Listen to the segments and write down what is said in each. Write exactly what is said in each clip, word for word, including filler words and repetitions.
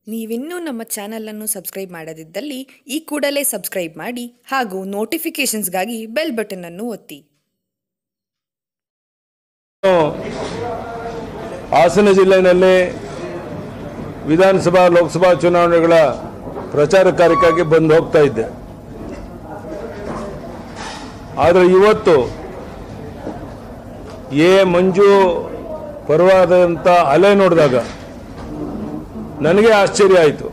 ನೀವಿನ್ನೂ ನಮ್ಮ ಚಾನೆಲ್ ಅನ್ನು ಸಬ್ಸ್ಕ್ರೈಬ್ ಮಾಡದಿದ್ದಲ್ಲಿ ಈ ಕೂಡಲೇ ಸಬ್ಸ್ಕ್ರೈಬ್ ಮಾಡಿ ಹಾಗೂ ನೋಟಿಫಿಕೇಶನ್ಸ್ಗಾಗಿ ಬೆಲ್ ಬಟನ್ ಅನ್ನು ಒತ್ತಿ. ಹಾಸನ ಜಿಲ್ಲೆಯಲ್ಲಿ ವಿಧಾನಸಭಾ ಲೋಕಸಭಾ ಚುನಾವಣೆಗಳ ಪ್ರಚಾರ ಕಾರ್ಯಕ್ಕಾಗಿ ಬಂದು ಹೋಗ್ತಾ ಇದ್ದೆ. ಆದರೆ ಇವತ್ತು ಎ ಮಂಜು ಪರವಾದಂಥ ಅಲೆ ನೋಡಿದಾಗ ನನಗೆ ಆಶ್ಚರ್ಯ ಆಯಿತು.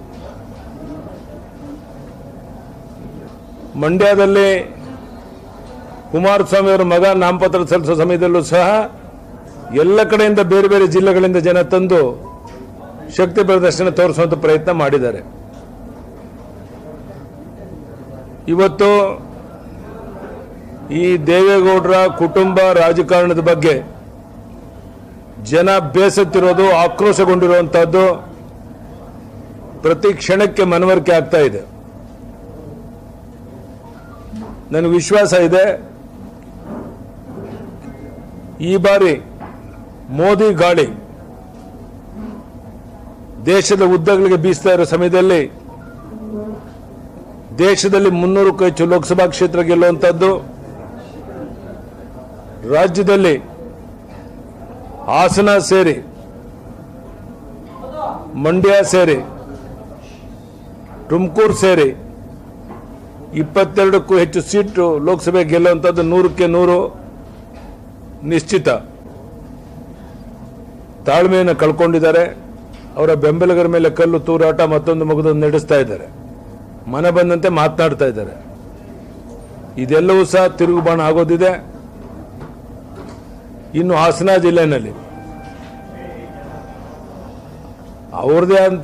ಮಂಡ್ಯದಲ್ಲಿ ಕುಮಾರಸ್ವಾಮಿ ಅವರ ಮಗ ನಾಮಪತ್ರ ಸಲ್ಲಿಸುವ ಸಮಯದಲ್ಲೂ ಸಹ ಎಲ್ಲ ಕಡೆಯಿಂದ ಬೇರೆ ಬೇರೆ ಜಿಲ್ಲೆಗಳಿಂದ ಜನ ತಂದು ಶಕ್ತಿ ಪ್ರದರ್ಶನ ತೋರಿಸುವಂಥ ಪ್ರಯತ್ನ ಮಾಡಿದ್ದಾರೆ. ಇವತ್ತು ಈ ದೇವೇಗೌಡರ ಕುಟುಂಬ ರಾಜಕಾರಣದ ಬಗ್ಗೆ ಜನ ಬೇಸತ್ತಿರೋದು, ಆಕ್ರೋಶಗೊಂಡಿರುವಂತಹದ್ದು ಪ್ರತಿ ಕ್ಷಣಕ್ಕೆ ಮನವರಿಕೆ ಆಗ್ತಾ ಇದೆ. ನನಗೆ ವಿಶ್ವಾಸ ಇದೆ, ಈ ಬಾರಿ ಮೋದಿ ಗಾಳಿ ದೇಶದ ಉದ್ದಗಳಿಗೆ ಬೀಸ್ತಾ ಇರೋ ಸಮಯದಲ್ಲಿ ದೇಶದಲ್ಲಿ ಮುನ್ನೂರಕ್ಕೂ ಹೆಚ್ಚು ಲೋಕಸಭಾ ಕ್ಷೇತ್ರ ಗೆಲ್ಲುವಂಥದ್ದು, ರಾಜ್ಯದಲ್ಲಿ ಹಾಸನ ಸೇರಿ ಮಂಡ್ಯ ಸೇರಿ ತುಮಕೂರು ಸೇರಿ ಇಪ್ಪತ್ತೆರಡಕ್ಕೂ ಹೆಚ್ಚು ಸೀಟು ಲೋಕಸಭೆ ಗೆಲ್ಲುವಂಥದ್ದು ನೂರಕ್ಕೆ ನೂರು ನಿಶ್ಚಿತ. ತಾಳ್ಮೆಯನ್ನು ಕಳ್ಕೊಂಡಿದ್ದಾರೆ. ಅವರ ಬೆಂಬಲಿಗರ ಮೇಲೆ ಕಲ್ಲು ತೂರಾಟ ಮತ್ತೊಂದು ಮಗದೊಂದು ನಡೆಸ್ತಾ ಇದ್ದಾರೆ. ಮನ ಬಂದಂತೆ ಮಾತನಾಡ್ತಾ ಇದ್ದಾರೆ. ಇದೆಲ್ಲವೂ ಸಹ ತಿರುಗುಬಾಣ ಆಗೋದಿದೆ. ಇನ್ನು ಹಾಸನ ಜಿಲ್ಲೆಯಲ್ಲಿ ಅವ್ರದೇ ಅಂತ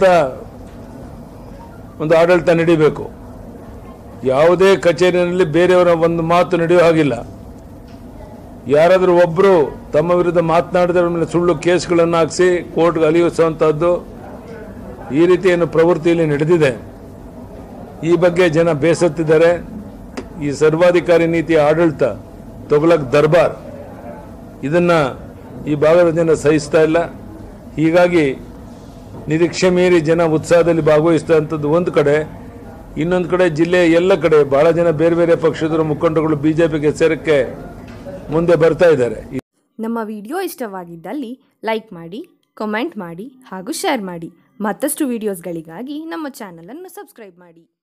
ಒಂದು ಆಡಳಿತ ನಡೀಬೇಕು. ಯಾವುದೇ ಕಚೇರಿಯಲ್ಲಿ ಬೇರೆಯವರ ಒಂದು ಮಾತು ನಡೆಯೋ ಹಾಗಿಲ್ಲ. ಯಾರಾದರೂ ಒಬ್ಬರು ತಮ್ಮ ವಿರುದ್ಧ ಮಾತನಾಡಿದವರ ಮೇಲೆ ಸುಳ್ಳು ಕೇಸ್ಗಳನ್ನು ಹಾಕಿಸಿ ಕೋರ್ಟ್ಗೆ ಅಲಿಯಿಸುವಂಥದ್ದು, ಈ ರೀತಿಯನ್ನು ಪ್ರವೃತ್ತಿಯಲ್ಲಿ ನಡೆದಿದೆ. ಈ ಬಗ್ಗೆ ಜನ ಬೇಸತ್ತಿದ್ದಾರೆ. ಈ ಸರ್ವಾಧಿಕಾರಿ ನೀತಿಯ ಆಡಳಿತ, ತೊಗಲಕ್ ದರ್ಬಾರ್, ಇದನ್ನ ಈ ಭಾಗದ ಜನ ಸಹಿಸ್ತಾ ಇಲ್ಲ. ಹೀಗಾಗಿ ನಿರೀಕ್ಷೆ ಮೀರಿ ಜನ ಉತ್ಸಾಹದಲ್ಲಿ ಭಾಗವಹಿಸ್ತಂಥದ್ದು ಒಂದು ಕಡೆ, ಇನ್ನೊಂದು ಕಡೆ ಜಿಲ್ಲೆಯ ಎಲ್ಲ ಕಡೆ ಬಹಳ ಜನ ಬೇರೆ ಬೇರೆ ಪಕ್ಷದ ಮುಖಂಡರುಗಳು ಬಿಜೆಪಿಗೆ ಸೇರಕ್ಕೆ ಮುಂದೆ ಬರ್ತಾ ಇದ್ದಾರೆ. ನಮ್ಮ ವಿಡಿಯೋ ಇಷ್ಟವಾಗಿದ್ದಲ್ಲಿ ಲೈಕ್ ಮಾಡಿ, ಕಾಮೆಂಟ್ ಮಾಡಿ ಹಾಗೂ ಶೇರ್ ಮಾಡಿ. ಮತ್ತಷ್ಟು ವಿಡಿಯೋಸ್ಗಳಿಗಾಗಿ ನಮ್ಮ ಚಾನಲ್ ಅನ್ನು ಸಬ್ಸ್ಕ್ರೈಬ್ ಮಾಡಿ.